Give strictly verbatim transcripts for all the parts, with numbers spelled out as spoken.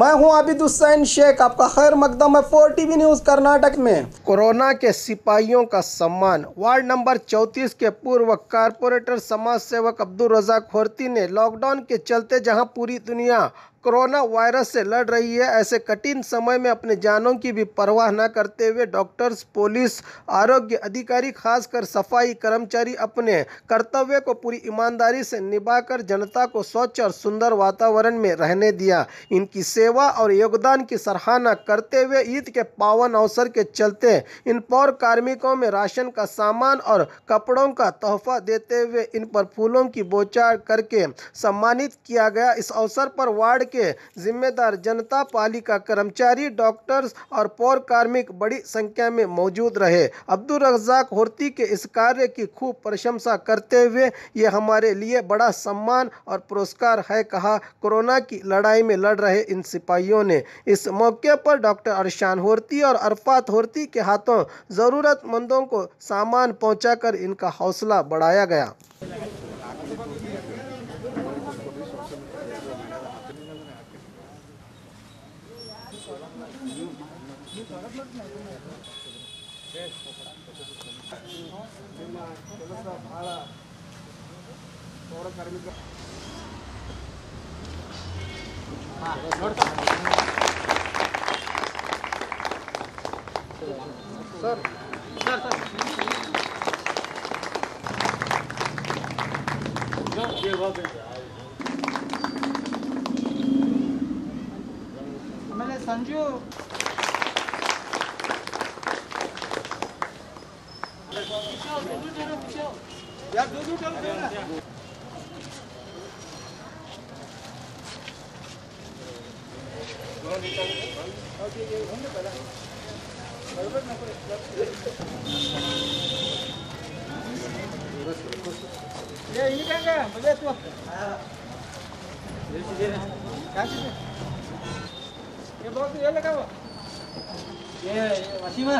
मैं हूं आबिद हुसैन शेख, आपका खैर मकदम है फोर टीवी न्यूज कर्नाटक में। कोरोना के सिपाहियों का सम्मान। वार्ड नंबर चौंतीस के पूर्व कारपोरेटर समाज सेवक अब्दुल रज़ाक होर्ती ने लॉकडाउन के चलते जहां पूरी दुनिया कोरोना वायरस से लड़ रही है, ऐसे कठिन समय में अपने जानों की भी परवाह न करते हुए डॉक्टर्स, पुलिस, आरोग्य अधिकारी, खासकर सफाई कर्मचारी अपने कर्तव्य को पूरी ईमानदारी से निभाकर जनता को स्वच्छ और सुंदर वातावरण में रहने दिया। इनकी सेवा और योगदान की सराहना करते हुए ईद के पावन अवसर के चलते इन पौर कार्मिकों में राशन का सामान और कपड़ों का तोहफा देते हुए इन पर फूलों की बौछार करके सम्मानित किया गया। इस अवसर पर वार्ड के जिम्मेदार जनता, पालिका कर्मचारी, डॉक्टर्स और पौर कार्मिक बड़ी संख्या में मौजूद रहे। अब्दुल रज़ाक होर्ती के इस कार्य की खूब प्रशंसा करते हुए ये हमारे लिए बड़ा सम्मान और पुरस्कार है, कहा कोरोना की लड़ाई में लड़ रहे इन सिपाहियों ने। इस मौके पर डॉक्टर अरशान होर्ती और अरफात होर्ती के हाथों ज़रूरतमंदों को सामान पहुंचाकर इनका हौसला बढ़ाया गया। सर सर सर ಆಮೇಲೆ ಸಂಜು ಯಾರು ದೂದು ಚಲೋ ये ini kan kan boleh tu kasih ये बहुत ये लगा वो ये वसीमा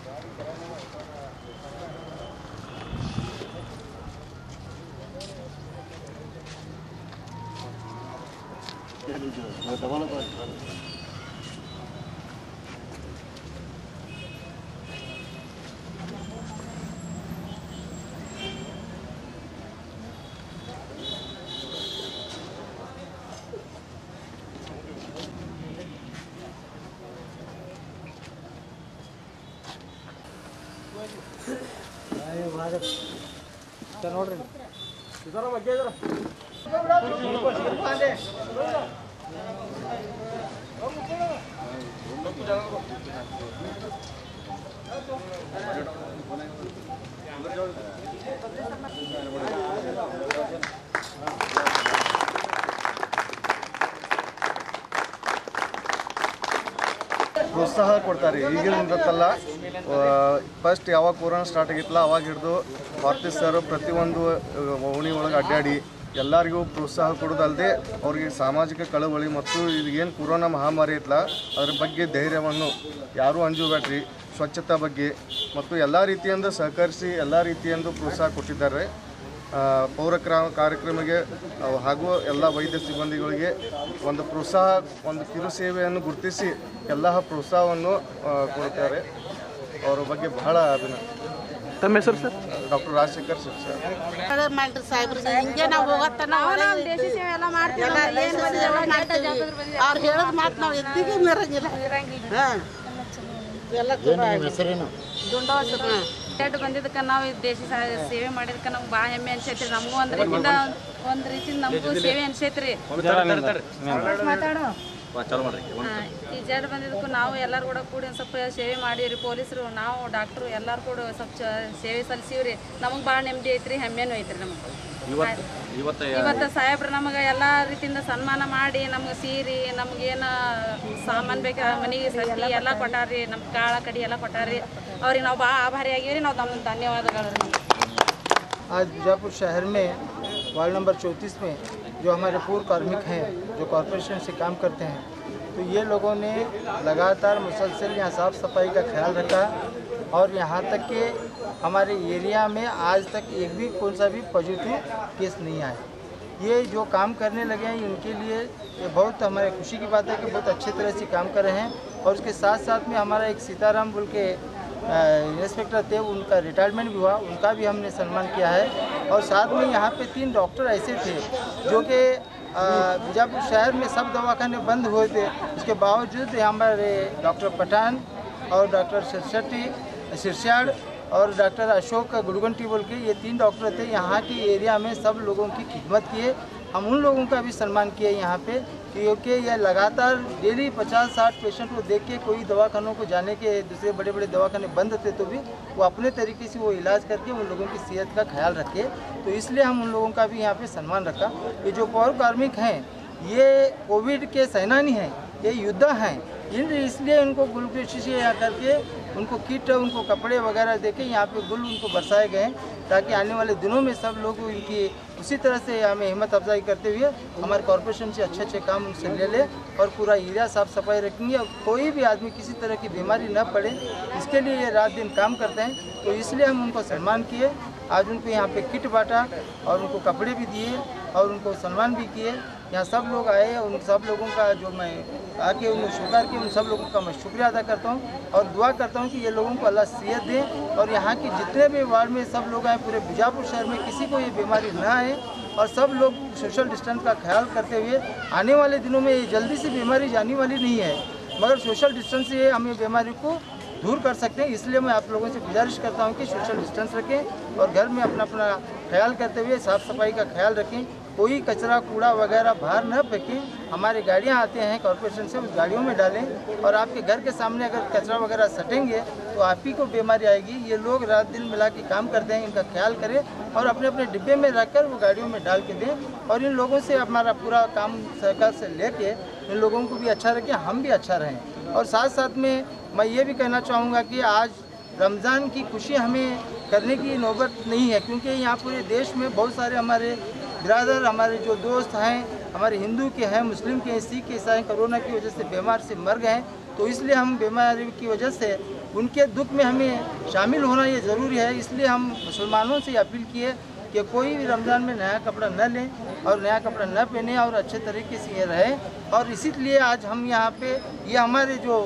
ನೋಡ್ರಿ ಇದರ ಬಗ್ಗೆ ಇದರ ಪ್ರೋತ್ಸಾಹ ಕೊಡ್ತಾರೆ ಈಗಿನದಲ್ಲ. ಫಸ್ಟ್ ಯಾವಾಗ ಕೊರೋನಾ ಸ್ಟಾರ್ಟ್ ಆಗಿತ್ತಲ್ಲ ಅವಾಗ ಹಿಡಿದು ಭಾರತಿ ಸರ್ ಪ್ರತಿಯೊಂದು ಓಣಿ ಒಳಗೆ ಅಡ್ಡಾಡಿ ಎಲ್ಲರಿಗೂ ಪ್ರೋತ್ಸಾಹ ಕೊಡೋದಲ್ಲದೆ ಅವ್ರಿಗೆ ಸಾಮಾಜಿಕ ಕಳವಳಿ ಮತ್ತು ಏನು ಕೊರೋನಾ ಮಹಾಮಾರಿ ಐತಲ್ಲ ಅದ್ರ ಬಗ್ಗೆ ಧೈರ್ಯವನ್ನು ಯಾರೂ ಅಂಜಬೇಡ್ರಿ, ಸ್ವಚ್ಛತಾ ಬಗ್ಗೆ ಮತ್ತು ಎಲ್ಲ ರೀತಿಯಿಂದ ಸಹಕರಿಸಿ ಎಲ್ಲ ರೀತಿಯಿಂದ ಪ್ರೋತ್ಸಾಹ ಕೊಟ್ಟಿದ್ದಾರೆ. ಪೌರ ಕಾರ್ಯಕ್ರಮಕ್ಕೆ ಹಾಗೂ ಎಲ್ಲ ವೈದ್ಯ ಸಿಬ್ಬಂದಿಗಳಿಗೆ ಒಂದು ಪ್ರೋತ್ಸಾಹ, ಒಂದು ಕಿರು ಸೇವೆಯನ್ನು ಗುರುತಿಸಿ ಎಲ್ಲ ಪ್ರೋತ್ಸಾಹವನ್ನು ಕೊಡ್ತಾರೆ. ಅವರ ಬಗ್ಗೆ ಬಹಳ ಅಭಿನಂದನೆ. ತಮ್ಮ ಹೆಸರು sir? Doctor Rajashekar sir sir ಮಾಡ್ರಿ ಸಾಹೇಬ್ರ ಹಿಂಗೆ ನಾವು ಹೋಗತ್ತನ ಅವ್ರು ಹೇಳೋದು ಮಾತು ನಾವು ಎದ್ದಿಗೂ ಮೆರಂಗಿಲ್ಲ. ಹಾಂ ಎಲ್ಲ ಎರಡು ಬಂದಿದ್ದಕ್ಕೆ ನಾವು ದೇಶ ಸೇವೆ ಮಾಡಿದಕ್ಕೆ ನಮ್ಗೆ ಭಾಳ ಹೆಮ್ಮೆ ಅನ್ಸೈತ್ರಿ. ನಮಗೂ ಒಂದು ರೀತಿಯಿಂದ ಒಂದು ರೀತಿಯಿಂದ ನಮಗೂ ಸೇವೆ ಅನ್ಸೈತ್ರಿ. ಈ ಜಡ್ ಬಂದಿದ್ದಕ್ಕೂ ನಾವು ಎಲ್ಲರೂ ಕೂಡ ಕೂಡಿ ಒಂದು ಸ್ವಲ್ಪ ಸೇವೆ ಮಾಡೀವ್ರಿ. ಪೊಲೀಸರು, ನಾವು, ಡಾಕ್ಟ್ರು ಎಲ್ಲರೂ ಕೂಡ ಸ್ವಲ್ಪ ಸೇವೆ ಸಲ್ಲಿಸೀವ್ರಿ. ನಮಗೆ ಭಾಳ ನೆಮ್ಮದಿ ಐತ್ರಿ, ಹೆಮ್ಮೆನೂ ಐತ್ರಿ ನಮಗೆ. ಇವತ್ತು ಸಾಹೇಬ್ರು ನಮಗೆ ಎಲ್ಲ ರೀತಿಯಿಂದ ಸನ್ಮಾನ ಮಾಡಿ ನಮ್ಗೆ ಸೀರೆ, ನಮಗೇನು ಸಾಮಾನು ಬೇಕು ಮನೆಗೆ ಸಜ್ಜಿ ಎಲ್ಲ ಕೊಟ್ಟಾರ್ರಿ, ನಮ್ಮ ಕಾಳ ಕಡಿ ಎಲ್ಲ ಕೊಟ್ಟಾರ್ರಿ. ಅವ್ರಿಗೆ ನಾವು ಭಾಳ ಆಭಾರಿ ಆಗಿವ್ರಿ. ನಾವು ತಮ್ಮ ಧನ್ಯವಾದಗಳು ರೀ. आज बीजापुर शहर में वार्ड नंबर चौंतीस में जो हमारे पूर्व कार्मिक हैं, जो कॉरपोरेशन से काम करते हैं, तो ये लोगों ने लगातार मुसलसल यहाँ साफ़ सफाई का ख्याल रखा और यहाँ तक कि हमारे एरिया में आज तक एक भी कौन सा भी पॉजिटिव केस नहीं आया। ये जो काम करने लगे हैं इनके लिए ये बहुत हमारे खुशी की बात है कि बहुत अच्छे तरह से काम कर रहे हैं। और उसके साथ साथ में हमारा एक सीताराम बोल के इंस्पेक्टर थे, उनका रिटायरमेंट भी हुआ, उनका भी हमने सम्मान किया है। और साथ में यहाँ पे तीन डॉक्टर ऐसे थे जो कि बीजापुर शहर में सब दवाखाने बंद हुए थे, उसके बावजूद हमारे डॉक्टर पठान और डॉक्टर सिरसटी सिरसाड़ और डॉक्टर अशोक गुड़गंटी बोल के ये तीन डॉक्टर थे, यहाँ के एरिया में सब लोगों की खिदमत किए। हम उन लोगों का भी सम्मान किए यहाँ पे, क्योंकि यह लगातार डेली पचास साठ पेशेंट को देख के, कोई दवाखानों को जाने के दूसरे बड़े बड़े दवाखाने बंद थे तो भी वो अपने तरीके से वो इलाज करके उन लोगों की सेहत का ख्याल रखे। तो इसलिए हम उन लोगों का भी यहाँ पे सम्मान रखा। ये जो पौर कार्मिक हैं ये कोविड के सेनानी हैं, ये योद्धा हैं, इन इसलिए उनको गुलकृषि से यहाँ करके उनको किट, उनको कपड़े वगैरह देके यहाँ पे गुल उनको बरसाए गए, ताकि आने वाले दिनों में सब लोग इनकी उसी तरह से हमें हिम्मत अफजाई करते हुए हमारे कॉरपोरेशन से अच्छे अच्छे काम उनसे ले ले और पूरा एरिया साफ सफाई रखेंगे और कोई भी आदमी किसी तरह की बीमारी न पड़े, इसके लिए ये रात दिन काम करते हैं। तो इसलिए हम उनको सम्मान किए, आज उनको यहाँ पे किट बांटा और उनको कपड़े भी दिए और उनको सम्मान भी किए। यहाँ सब लोग आए, उन सब लोगों का जो मैं आके उन्हें स्वीकार किया, उन सब लोगों का मैं शुक्रिया अदा करता हूँ और दुआ करता हूँ कि ये लोगों को अल्लाह सेहत दे और यहाँ की जितने भी वार्ड में सब लोग आए, पूरे बीजापुर शहर में किसी को ये बीमारी ना आए और सब लोग सोशल डिस्टेंस का ख्याल करते हुए आने वाले दिनों में ये जल्दी से बीमारी जाने वाली नहीं है, मगर सोशल डिस्टेंस से हमें बीमारी को दूर कर सकते हैं। इसलिए मैं आप लोगों से गुजारिश करता हूं कि सोशल डिस्टेंस रखें और घर में अपना अपना ख्याल करते हुए साफ़ सफाई का ख्याल रखें, कोई कचरा कूड़ा वगैरह बाहर न फेंकें। हमारी गाड़ियां आते हैं कॉरपोरेशन से, उस गाड़ियों में डालें और आपके घर के सामने अगर कचरा वगैरह सटेंगे तो आप ही को बीमारी आएगी। ये लोग रात दिन मिला के काम करते हैं, इनका ख्याल करें और अपने अपने डिब्बे में रखकर वो गाड़ियों में डाल के दें और इन लोगों से हमारा पूरा काम सरकार से लेके इन लोगों को भी अच्छा रखें, हम भी अच्छा रहें। और साथ साथ में मैं ये भी कहना चाहूँगा कि आज रमज़ान की खुशी हमें करने की नौबत नहीं है, क्योंकि यहाँ पूरे देश में बहुत सारे हमारे ब्रदर, हमारे जो दोस्त हैं, हमारे हिंदू के हैं, मुस्लिम के हैं, सिख के ईसाई कोरोना की वजह से बीमार से मर गए हैं। तो इसलिए हम बीमारी की वजह से उनके दुख में हमें शामिल होना ये ज़रूरी है। इसलिए हम मुसलमानों से अपील किए कि कोई भी रमज़ान में नया कपड़ा न लें और नया कपड़ा न पहने और अच्छे तरीके से ये रहे। और इसीलिए आज हम यहाँ पे ये हमारे जो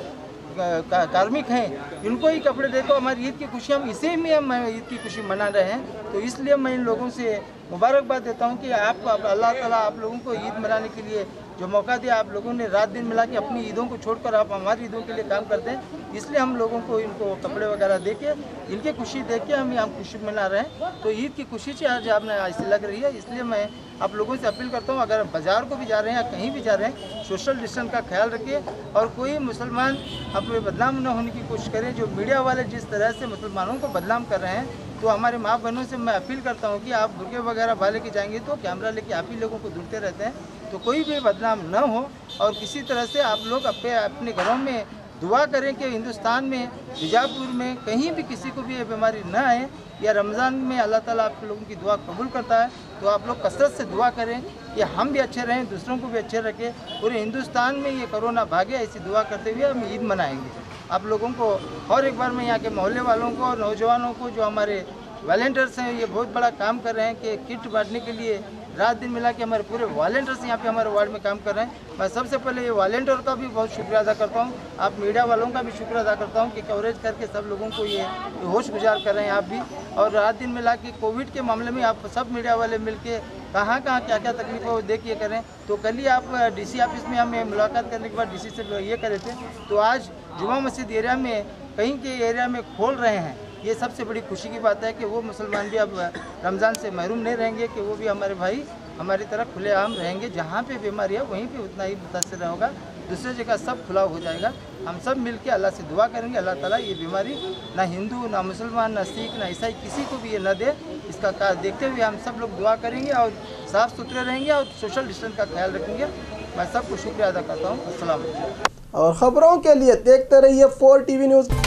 कार्मिक हैं इनको ही कपड़े देखो, हमारी ईद की खुशी हम इसे में हम ईद की खुशी मना रहे हैं। तो इसलिए मैं इन लोगों से मुबारकबाद देता हूं कि आप अल्लाह ताला आप लोगों को ईद मनाने के लिए जो मौका दिया, आप लोगों ने रात दिन मिला के अपनी ईदों को छोड़कर आप हमारी ईदों के लिए काम करते हैं। इसलिए हम लोगों को इनको कपड़े वगैरह दे के इनकी खुशी देख के हम यहाँ खुशी मना रहे हैं। तो ईद की खुशी से आज आपने ऐसी लग रही है। इसलिए मैं आप लोगों से अपील करता हूँ, अगर बाज़ार को भी जा रहे हैं या कहीं भी जा रहे हैं, सोशल डिस्टेंस का ख्याल रखिए और कोई मुसलमान अपने बदनाम न होने की कोशिश करें। जो मीडिया वाले जिस तरह से मुसलमानों को बदनाम कर रहे हैं, तो हमारे माँ बहनों से मैं अपील करता हूँ कि आप बुर्के वगैरह भा लेके जाएंगे तो कैमरा लेके आप ही लोगों को ढूंढते रहते हैं, तो कोई भी बदनाम न हो और किसी तरह से आप लोग अपने अपने घरों में दुआ करें कि हिंदुस्तान में, बीजापुर में कहीं भी किसी को भी ये बीमारी न आए। या रमज़ान में अल्लाह ताला आप लोगों की दुआ कबूल करता है, तो आप लोग कसरत से दुआ करें कि हम भी अच्छे रहें, दूसरों को भी अच्छे रखें, पूरे हिंदुस्तान में ये कोरोना भागे, ऐसी दुआ करते हुए हम ईद मनाएंगे। आप लोगों को और एक बार मैं यहाँ के मोहल्ले वालों को और नौजवानों को, जो हमारे वॉलंटियर्स हैं, ये बहुत बड़ा काम कर रहे हैं कि किट बांटने के लिए रात दिन मिला के हमारे पूरे वॉलंटियर्स यहाँ पे हमारे वार्ड में काम कर रहे हैं। मैं सबसे पहले ये वॉलंटियर का भी बहुत शुक्रिया अदा करता हूँ, आप मीडिया वालों का भी शुक्रिया अदा करता हूँ कि कवरेज करके सब लोगों को ये होश गुजार कर रहे हैं आप भी। और रात दिन मिला के कोविड के मामले में आप सब मीडिया वाले मिल के कहाँ कहाँ क्या क्या तकलीफों देखिए करें। तो कल ही आप डीसी ऑफिस में हमें मुलाकात करने के बाद डीसी से ये करे थे, तो आज जुमा मस्जिद एरिया में कहीं के एरिया में खोल रहे हैं। ये सबसे बड़ी खुशी की बात है कि वो मुसलमान भी अब रमज़ान से महरूम नहीं रहेंगे, कि वो भी हमारे भाई हमारी तरह खुलेआम रहेंगे। जहाँ पे बीमारी है वहीं पे उतना ही मुतासर होगा, दूसरी जगह सब खुला हो जाएगा। हम सब मिल के अल्लाह से दुआ करेंगे, अल्लाह ताला ये बीमारी ना हिंदू, ना मुसलमान, ना सिख, ना ईसाई किसी को भी ये न दे। इसका का देखते हुए हम सब लोग दुआ करेंगे और साफ़ सुथरे रहेंगे और सोशल डिस्टेंस का ख्याल रखेंगे। मैं सबको शुक्रिया अदा करता हूँ। अस्सलाम वालेकुम। और ख़बरों के लिए देखते रहिए फोर टीवी न्यूज़।